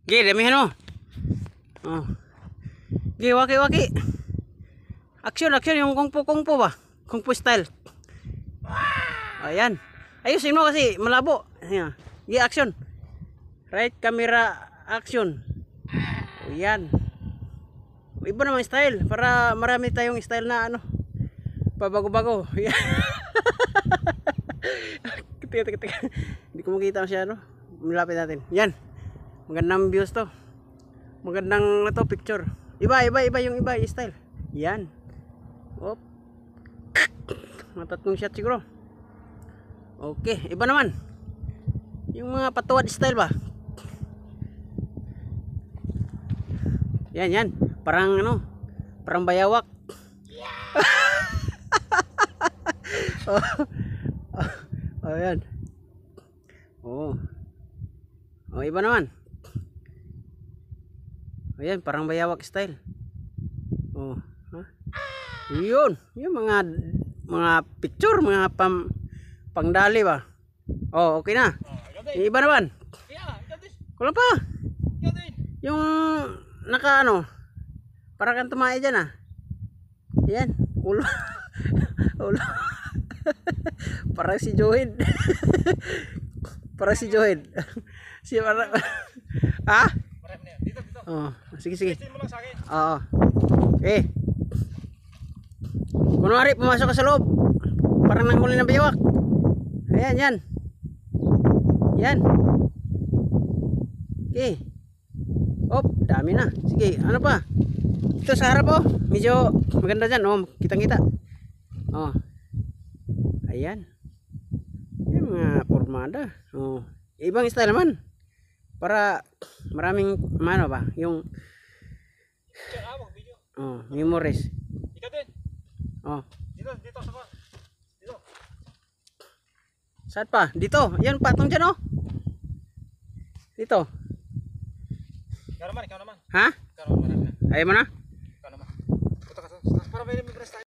Gih, damihan mo. Oh. Gih, waki-waki. Action yung kung fu ba? Kung fu style. Ayan. Ayusin mo kasi malabo. Ayan. Gih, action. Right camera action. Ayan. Iba naman style para marami tayong style na ano. Pabago-bago. Teka. Hindi ko makita masyado. Malapit natin. Yan. Magandang views to. Magandang ito picture. Iba yung iba yung style. Yan. Op. Matatlong shot siguro. Okay, iba naman. Yung mga patuwad style ba? Yan. Parang ano? Parang bayawak. Oh, yan. Oh, iba naman. Ayan, parang bayawak style. Oh, ha? Yun, yung mga picture, mga pangdali ba? Oh, okay na. Iba naman. Kulang pa. Yung naka ano, para kang tumae dyan ah. Yan, ulo. Ulo. Parang si Johid. Parang si Johid. Si para. Ha? Dito. Oh, sige. Oo. Okay. Kunwari pumasok ka sa loob. Parang nanghuli ng biwak. Ayan. Yan. Okay. Op, dami na. Sige, ano pa? Ito sa harap oh. Medyo maganda dyan. Oh, kitang-kita. Oh. Ayan. Yung mga pormada. Oh. Ibang style naman. Para maraming ano ba? Yung memories. Ikaw din. Oh. Dito sa baba. Dito. Saan pa? Dito. Yan patong dyan oh. Dito. Ikaw naman. Ha? Ikaw naman. Ayaw mo na? Ikaw naman. Punta ka sa para may